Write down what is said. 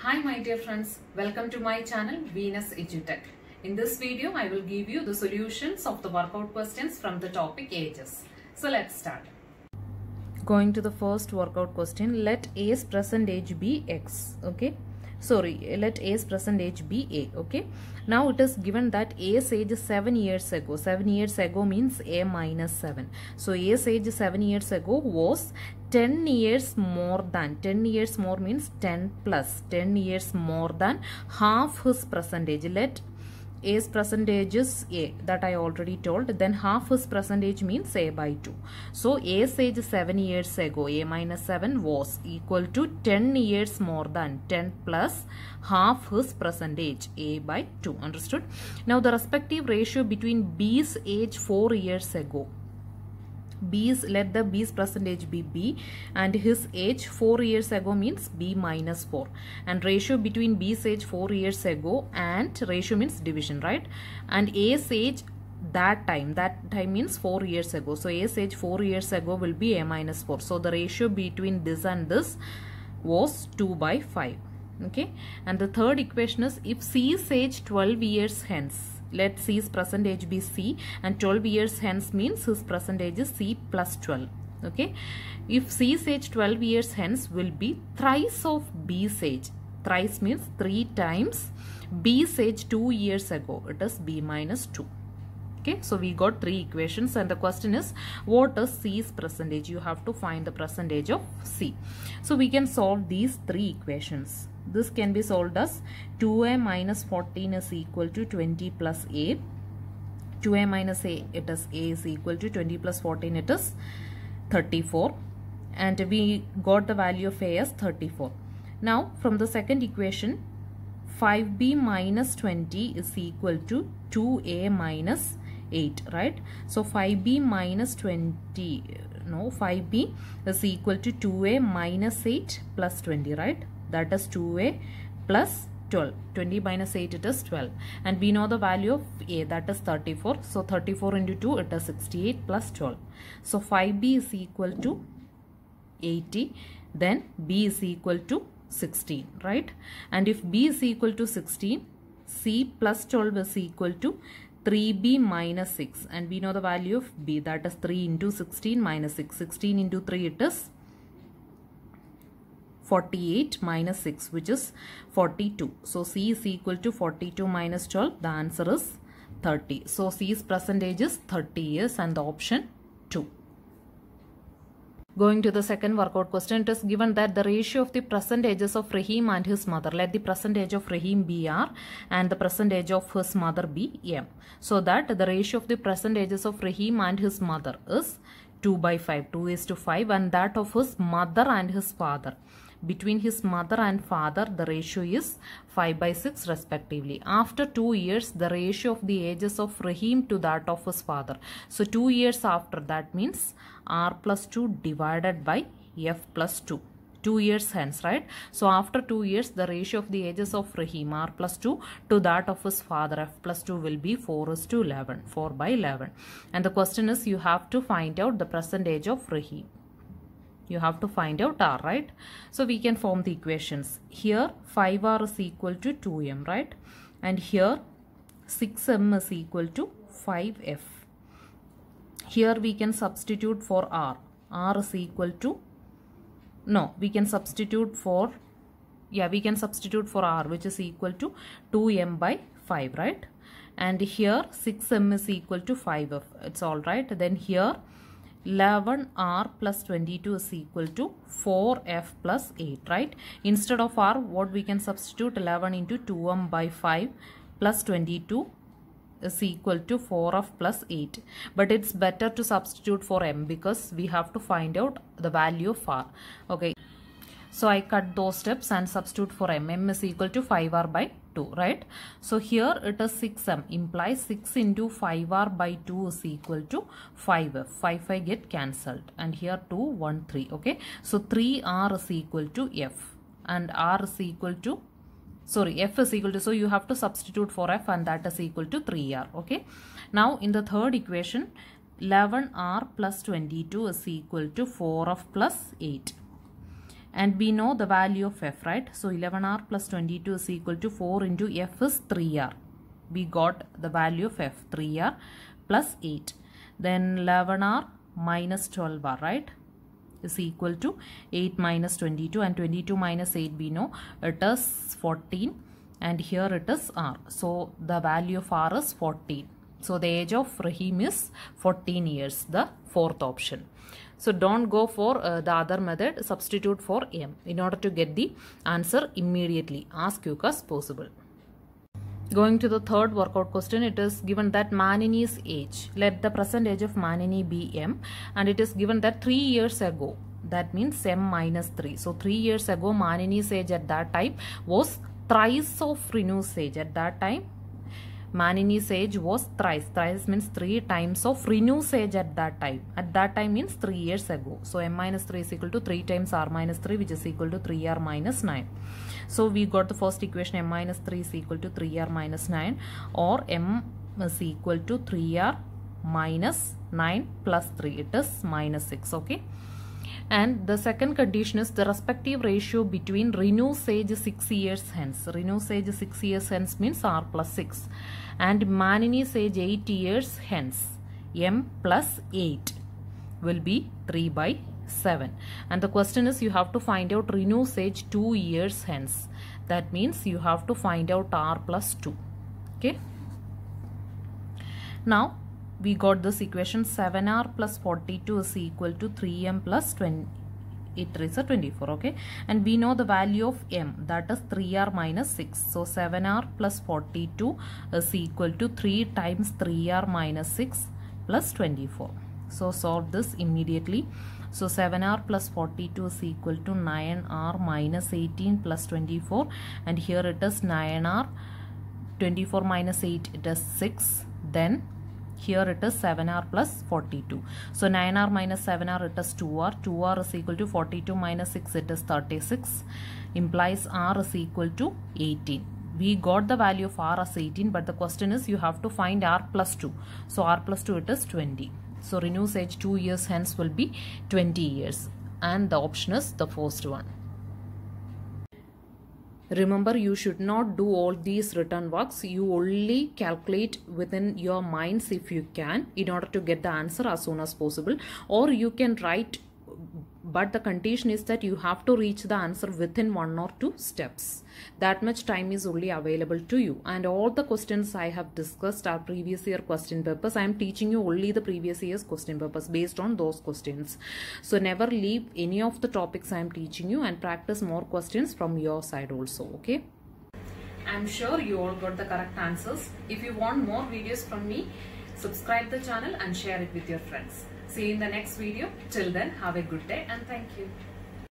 Hi my dear friends, welcome to my channel Venus EduTech. In this video, I will give you the solutions of the workout questions from the topic ages. So let's start. Going to the first workout question, let A's present age be X, okay? Let A's present age be A, okay? Now it is given that A's age is 7 years ago. 7 years ago means A minus 7. So A's age 7 years ago was 10 years more than, 10 years more means 10 plus, 10 years more than half his present age. Let A's present age is A, that I already told. Then half his present age means A by 2. So A's age 7 years ago, A minus 7 was equal to 10 years more than, 10 plus half his present age, A by 2. Understood? Now the respective ratio between B's age 4 years ago. Let the B's present age be B and his age 4 years ago means B minus 4, and ratio between B's age 4 years ago and ratio means division, right? And A's age that time means 4 years ago. So A's age 4 years ago will be A minus 4. So the ratio between this and this was 2 by 5. Okay, and the third equation is if C's age 12 years hence, let C's present age be C and 12 years hence means his present age is C plus 12. Okay, if C's age 12 years hence will be thrice of B's age. Thrice means 3 times B's age 2 years ago. It is B minus 2. Okay, so we got 3 equations and the question is what is C's present age? You have to find the present age of C. So we can solve these 3 equations. This can be solved as 2A minus 14 is equal to 20 plus A. 2A minus A, it is A is equal to 20 plus 14, it is 34. And we got the value of A as 34. Now from the second equation, 5B minus 20 is equal to 2A minus 8, right? So 5B minus 20, 5B is equal to 2A minus 8 plus 20, right? That is 2A plus 12. 20 minus 8, it is 12. And we know the value of A, that is 34. So 34 into 2, it is 68 plus 12. So 5B is equal to 80. Then B is equal to 16, right? And if B is equal to 16, C plus 12 is equal to 3B minus 6. And we know the value of B, that is 3 into 16 minus 6. 16 into 3, it is 48 minus 6, which is 42. So C is equal to 42 minus 12. The answer is 30. So C's present age is 30 years and the option 2. Going to the second workout question, it is given that the ratio of the present ages of Rahim and his mother. Let the present age of Rahim be R and the present age of his mother be M. So that the ratio of the present ages of Rahim and his mother is 2 by 5, 2 is to 5, and that of his mother and his father. Between his mother and father, the ratio is 5 by 6 respectively. After 2 years, the ratio of the ages of Rahim to that of his father. So 2 years after, that means R plus 2 divided by F plus 2. 2 years hence, right? So after 2 years, the ratio of the ages of Rahim, R plus 2, to that of his father, F plus 2, will be 4 is to 11, 4 by 11. And the question is, you have to find out the present age of Rahim. You have to find out R, right? So we can form the equations. Here 5R is equal to 2M, right? And here 6M is equal to 5F. Here we can substitute for R. R is equal to, we can substitute for R, which is equal to 2M by 5, right? And here 6M is equal to 5F. It's all right. Then here 11R plus 22 is equal to 4F plus 8, right? Instead of R, what we can substitute? 11 into 2M by 5 plus 22 is equal to 4F plus 8. But it's better to substitute for M because we have to find out the value of R. Okay. So I cut those steps and substitute for M. M is equal to 5R by 2, right? So here it is 6M, implies 6 into 5R by 2 is equal to 5F. 5 get cancelled. And here 2, 1, 3. Okay. So 3R is equal to F. And R is equal to, F is equal to, so you have to substitute for F and that is equal to 3R. Okay. Now in the third equation, 11R plus 22 is equal to 4F plus 8. And we know the value of f, right? So 11r plus 22 is equal to 4 into f is 3r. We got the value of f, 3r plus 8. Then 11r minus 12r, right, is equal to 8 minus 22, and 22 minus 8 we know it is 14, and here it is r. So the value of r is 14. So the age of Rahim is 14 years, the fourth option. So don't go for the other method, substitute for m in order to get the answer immediately as quick as possible. Going to the third workout question, it is given that Manini's age, let the present age of Manini be m, and it is given that 3 years ago, that means m minus 3. So 3 years ago Manini's age at that time was thrice of Rinu's age. At that time Manini's age was thrice. Thrice means 3 times of Rinu's age at that time. At that time means 3 years ago. So m minus 3 is equal to 3 times r minus 3, which is equal to 3r minus 9. So we got the first equation, m minus 3 is equal to 3r minus 9, or m is equal to 3r minus 9 plus 3. It is minus 6. Okay. And the second condition is the respective ratio between Rinu's age 6 years hence. Rinu's age 6 years hence means r plus 6. And Manini's age 8 years hence. M plus 8 will be 3 by 7. And the question is, you have to find out Rinu's age 2 years hence. That means you have to find out r plus 2. Okay. Now we got this equation, 7r plus 42 is equal to 3m plus 20. It is a 24. Okay. And we know the value of m, that is 3r minus 6. So 7r plus 42 is equal to 3 times 3r minus 6 plus 24. So solve this immediately. So 7r plus 42 is equal to 9r minus 18 plus 24. And here it is 9r, 24 minus 8, it is 6. Then here it is 7r plus 42. So 9r minus 7r, it is 2r. 2r is equal to 42 minus 6, it is 36. Implies r is equal to 18. We got the value of r as 18, but the question is you have to find r plus 2. So r plus 2, it is 20. So Rinu's age 2 years hence will be 20 years. And the option is the first one. Remember, you should not do all these written works. You only calculate within your minds if you can, in order to get the answer as soon as possible. Or you can write, but the condition is that you have to reach the answer within 1 or 2 steps. That much time is only available to you. And all the questions I have discussed are previous year question papers. I am teaching you only the previous year's question papers based on those questions. So never leave any of the topics I am teaching you, and practice more questions from your side also. Okay. I am sure you all got the correct answers. If you want more videos from me, subscribe the channel and share it with your friends. See you in the next video. Till then, have a good day and thank you.